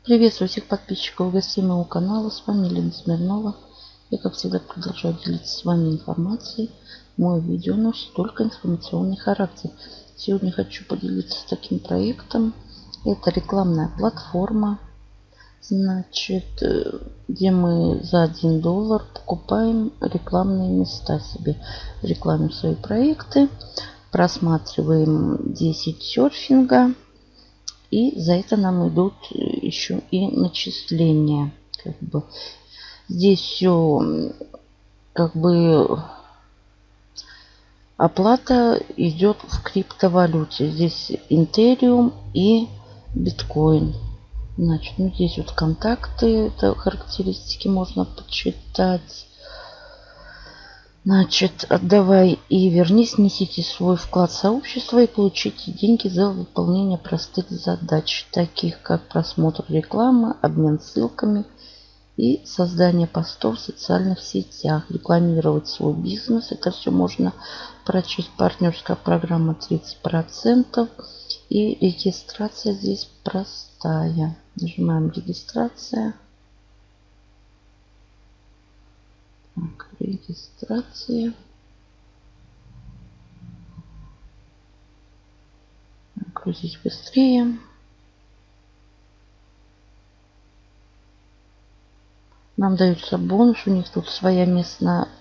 Приветствую всех подписчиков и гостей моего канала. С вами Елена Смирнова. Я, как всегда, продолжаю делиться с вами информацией. Мое видео носит только информационный характер. Сегодня хочу поделиться таким проектом. Это рекламная платформа, значит, где мы за $1 покупаем рекламные места себе. Рекламируем свои проекты, просматриваем 10 серфинга. И за это нам идут еще и начисления. Здесь все оплата идет в криптовалюте. Здесь Ethereum и биткоин. Значит, здесь вот контакты, это характеристики можно почитать. Значит, отдавай и вернись, несите свой вклад в сообщество и получите деньги за выполнение простых задач, таких как просмотр рекламы, обмен ссылками и создание постов в социальных сетях, рекламировать свой бизнес. Это все можно прочесть. Партнерская программа 30%. И регистрация здесь простая. Нажимаем регистрация. Так, регистрация. Грузить быстрее. Нам дается бонус. У них тут своя местная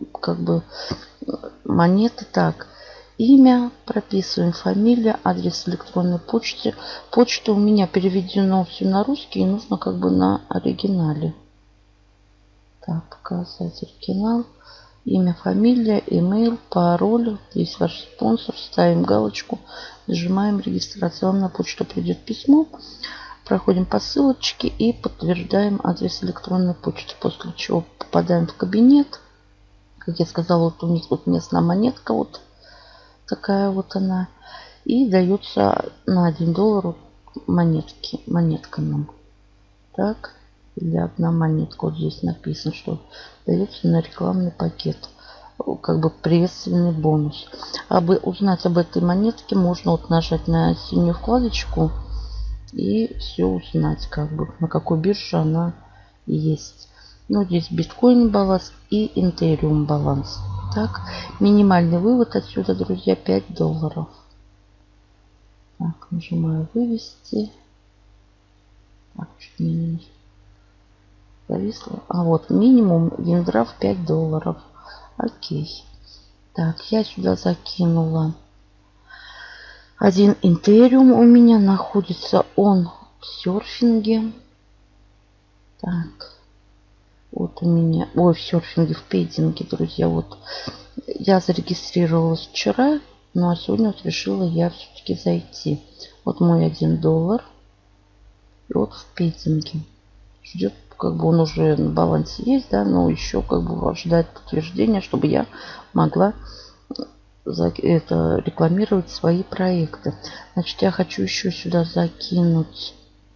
монета. Так, имя прописываем, фамилия, адрес электронной почты. Почта у меня переведено все на русский и нужно на оригинале. Так, показать оригинал. Имя, фамилия, имейл, пароль. Здесь ваш спонсор. Ставим галочку. Нажимаем регистрацию. Вам на почту придет письмо. Проходим по ссылочке и подтверждаем адрес электронной почты. После чего попадаем в кабинет. Как я сказала, вот у них тут местная монетка. Вот такая вот она. И дается на $1 монетка нам. Так. Или одна монетка. Вот здесь написано, что дается на рекламный пакет. Приветственный бонус. Узнать об этой монетке можно нажать на синюю вкладочку и все узнать, на какой бирже она есть. Здесь биткоин баланс и Ethereum баланс. Так, минимальный вывод отсюда, друзья, $5. Так, нажимаю вывести. Так, чуть менее зависло. А вот минимум виндрафт $5. Окей. Так, я сюда закинула один Ethereum. У меня находится он в серфинге. Так. Вот у меня... Ой, в серфинге, в пейдинге, друзья. Вот. Я зарегистрировалась вчера. Ну, а сегодня решила я все-таки зайти. Вот мой $1. И вот в пейдинге. Ждет, он уже на балансе есть, да, но еще ожидает подтверждения, чтобы я могла рекламировать свои проекты. Значит, я хочу еще сюда закинуть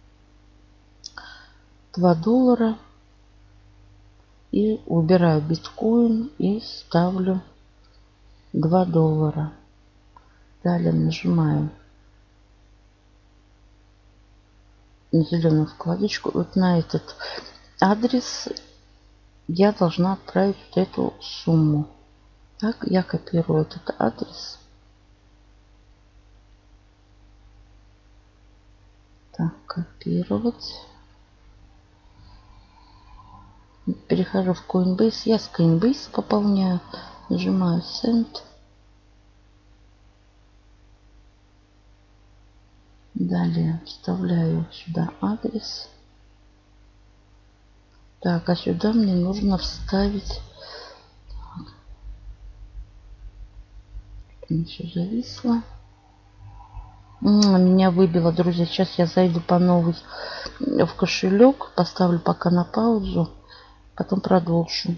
$2 и выбираю биткоин и ставлю $2. Далее нажимаю на зеленую вкладочку. Вот на этот адрес я должна отправить вот эту сумму. Так, я копирую этот адрес. Так, копировать. Перехожу в Coinbase. Я с Coinbase пополняю. Нажимаю Send. Далее вставляю сюда адрес. Так, а сюда мне нужно вставить... Все зависло. Меня выбило, друзья. Сейчас я зайду по новой в кошелек. Поставлю пока на паузу. Потом продолжу.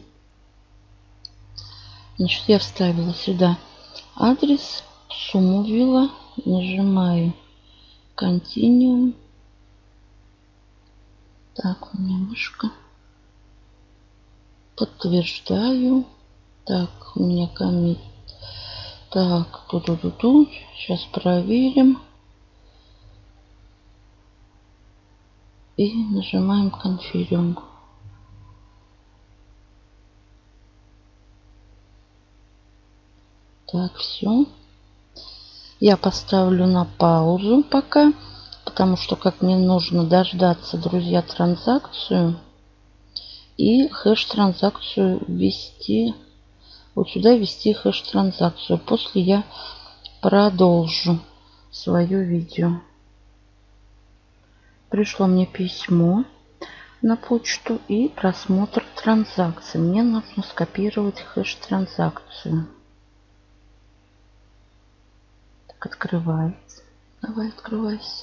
Значит, я вставила сюда адрес. Сумму ввела. Нажимаю Continue. Так, у меня мышка. Подтверждаю. Так, у меня коммит. Так, ту-ту-ту-ту. Сейчас проверим. И нажимаем Confirm. Так, все. Я поставлю на паузу пока, потому что как мне нужно дождаться, друзья, транзакцию и хэш-транзакцию ввести. Вот сюда ввести хэш-транзакцию. После я продолжу свое видео. Пришло мне письмо на почту и просмотр транзакций. Мне нужно скопировать хэш-транзакцию. Так, открывается. Давай, открывайся.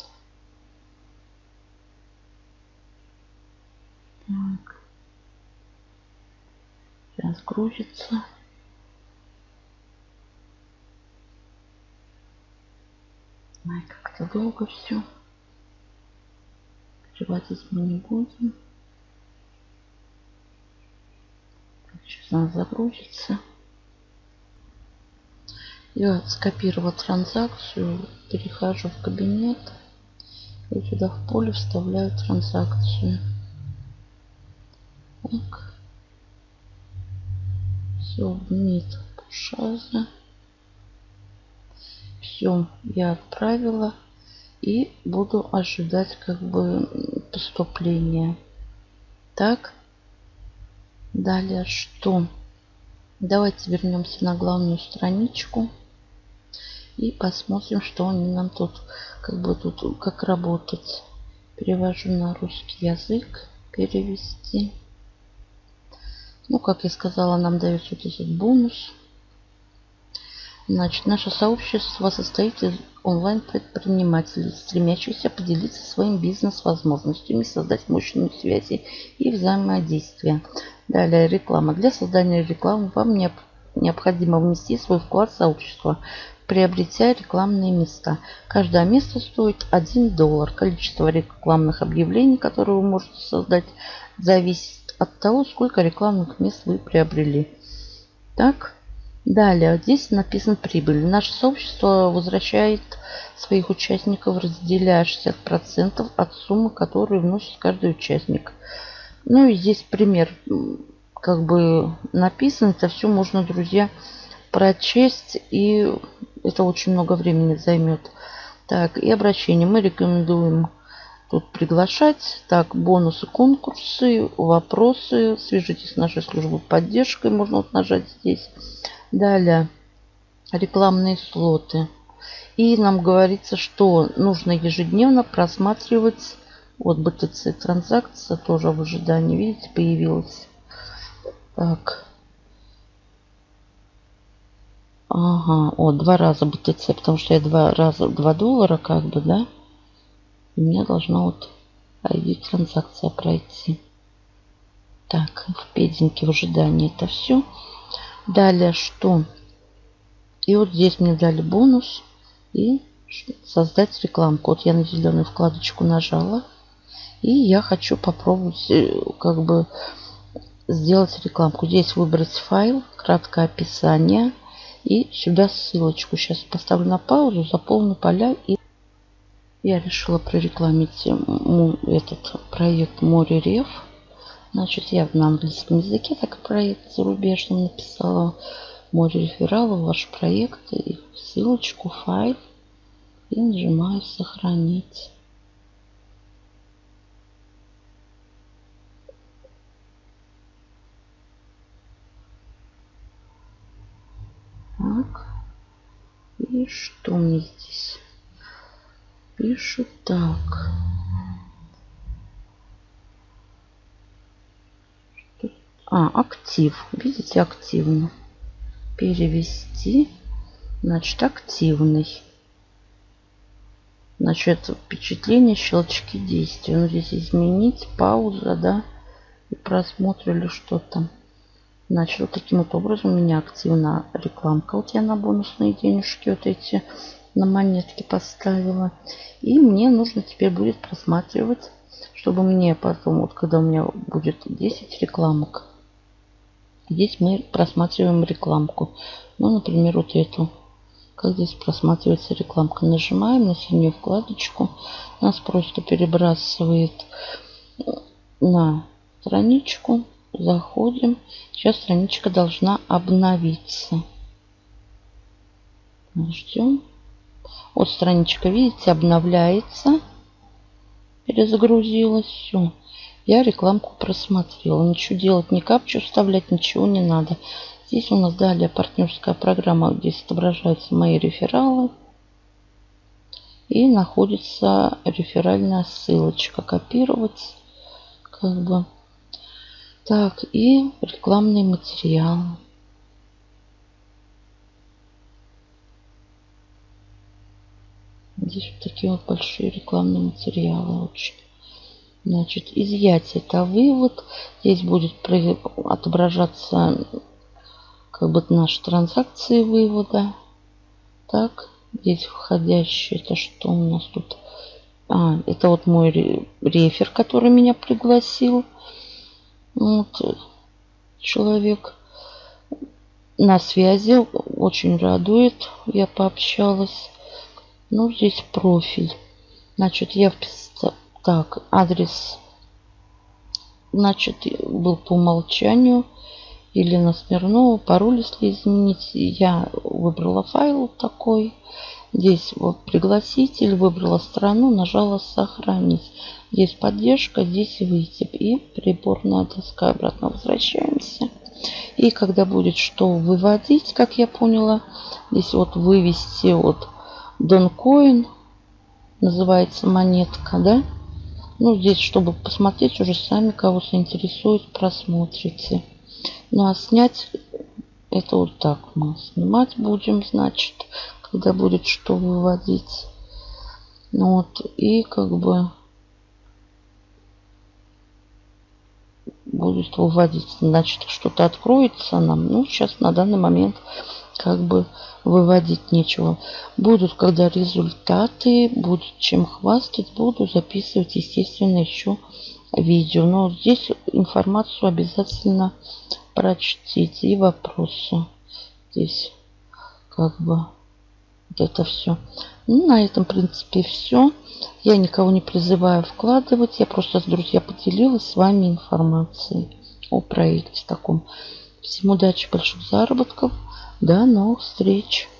Так. Сейчас грузится. Ой, как-то долго все. Открывать мы не будем. Так, сейчас она загрузится. Я скопировала транзакцию, перехожу в кабинет и сюда в поле вставляю транзакцию. Так. Все, нет пушаза. Все, я отправила и буду ожидать как бы поступления. Так. Далее что? Давайте вернемся на главную страничку и посмотрим, что они нам тут, как бы тут, как работать. Перевожу на русский язык, перевести. Ну, как я сказала, нам дается вот этот бонус. Значит, наше сообщество состоит из онлайн-предпринимателей, стремящихся поделиться своим бизнес-возможностями, создать мощные связи и взаимодействие. Далее реклама. Для создания рекламы вам необходимо внести свой вклад в сообщество, приобретя рекламные места. Каждое место стоит $1. Количество рекламных объявлений, которые вы можете создать, зависит от того, сколько рекламных мест вы приобрели. Так. Далее, здесь написано прибыль. Наше сообщество возвращает своих участников, разделяя 60% от суммы, которую вносит каждый участник. Ну и здесь пример, как бы написан. Это все можно, друзья, прочесть, и это очень много времени займет. Так, и обращение. Мы рекомендуем тут приглашать. Так, бонусы, конкурсы, вопросы. Свяжитесь с нашей службой поддержки. Можно вот нажать здесь. Далее рекламные слоты. И нам говорится, что нужно ежедневно просматривать. Вот BTC транзакция тоже в ожидании. Видите, появилась. Так. Ага. Вот 2 раза BTC, потому что я 2 раза $2 как бы, да. И у меня должна вот ID транзакция пройти. Так, в пединке в ожидании это все. Далее что? И вот здесь мне дали бонус и создать рекламку. Вот я на зеленую вкладочку нажала. И я хочу попробовать как бы сделать рекламку. Здесь выбрать файл, краткое описание. И сюда ссылочку. Сейчас поставлю на паузу, заполню поля. И я решила прорекламить этот проект Море Рев. Значит, я на английском языке, так и проект зарубежным написала. Море рефералов, ваш проект, и ссылочку, файл. И нажимаю сохранить. Так. И что мне здесь? Пишу так. Актив. Видите, активно. Перевести. Значит, активный. Значит, впечатление, щелчки действия. Ну, здесь изменить, пауза, да, и просмотр или что там. Значит, вот таким вот образом у меня активна рекламка. Вот я на бонусные денежки вот эти на монетки поставила. И мне нужно теперь будет просматривать, чтобы мне потом, вот когда у меня будет 10 рекламок, здесь мы просматриваем рекламку. Ну, например, вот эту. Как здесь просматривается рекламка. Нажимаем на синюю вкладочку. Нас просто перебрасывает на страничку. Заходим. Сейчас страничка должна обновиться. Ждем. Вот страничка, видите, обновляется. Перезагрузилась. Все. Я рекламку просмотрела. Ничего делать, ни капчу вставлять, ничего не надо. Здесь у нас далее партнерская программа, где отображаются мои рефералы. И находится реферальная ссылочка. Копировать. Как бы. Так, и рекламные материалы. Здесь вот такие вот большие рекламные материалы очень. Значит, изъятие — это вывод. Здесь будет отображаться как бы наши транзакции вывода. Так, здесь входящие. Это что у нас тут? Это вот мой рефер, который меня пригласил. Вот человек на связи. Очень радует. Я пообщалась. Ну, здесь профиль. Значит, я вписала. Так, адрес, значит, был по умолчанию. Елена Смирнова. Пароль, если изменить, я выбрала файл такой. Здесь вот пригласитель, выбрала страну, нажала сохранить. Здесь поддержка, здесь выйти. И приборная доска. Обратно возвращаемся. И когда будет что выводить, как я поняла, здесь вот вывести вот Донкоин, называется монетка, да? Ну, здесь, чтобы посмотреть, уже сами, кого заинтересует, просмотрите. Ну, а снять, это вот так мы снимать будем, значит, когда будет что выводить. Ну, вот, и как бы будет выводить, значит, что-то откроется нам. Ну, сейчас на данный момент как бы выводить нечего. Будут, когда результаты, будет чем хвастать, буду записывать, естественно, еще видео. Но здесь информацию обязательно прочтите и вопросы. Здесь как бы вот это все. Ну, на этом, в принципе, все. Я никого не призываю вкладывать. Я просто с друзьями поделилась с вами информацией о проекте таком. Всем удачи, больших заработков. До новых встреч.